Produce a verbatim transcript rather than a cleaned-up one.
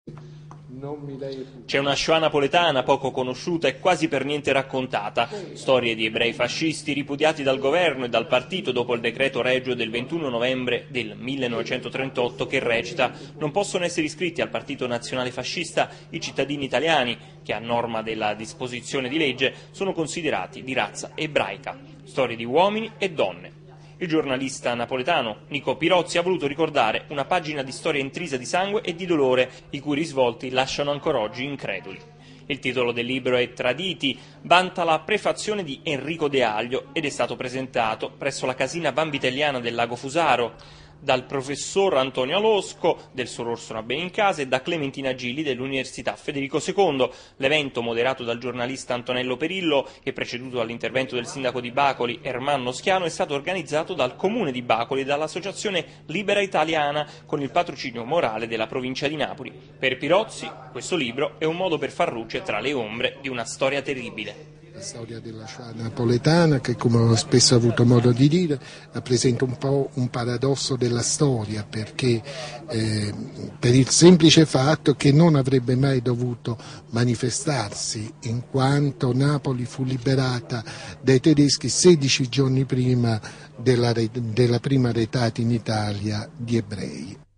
C'è una Shoah napoletana poco conosciuta e quasi per niente raccontata, storie di ebrei fascisti ripudiati dal governo e dal partito dopo il decreto Reggio del ventuno novembre del millenovecentotrentotto che recita: non possono essere iscritti al Partito Nazionale Fascista i cittadini italiani che, a norma della disposizione di legge, sono considerati di razza ebraica. Storie di uomini e donne. Il giornalista napoletano Nico Pirozzi ha voluto ricordare una pagina di storia intrisa di sangue e di dolore, i cui risvolti lasciano ancora oggi increduli. Il titolo del libro è Traditi, vanta la prefazione di Enrico De Aglio ed è stato presentato presso la casina vanvitelliana del Lago Fusaro dal professor Antonio Alosco del Soror Sono Benincasa e da Clementina Gilli dell'Università Federico secondo. L'evento, moderato dal giornalista Antonello Perillo e preceduto dall'intervento del sindaco di Bacoli Ermanno Schiano, è stato organizzato dal Comune di Bacoli e dall'Associazione Libera Italiana con il patrocinio morale della provincia di Napoli. Per Pirozzi questo libro è un modo per far luce tra le ombre di una storia terribile. La storia della Shoah napoletana, che, come ho spesso avuto modo di dire, rappresenta un po' un paradosso della storia, perché eh, per il semplice fatto che non avrebbe mai dovuto manifestarsi, in quanto Napoli fu liberata dai tedeschi sedici giorni prima della, della prima retata in Italia di ebrei.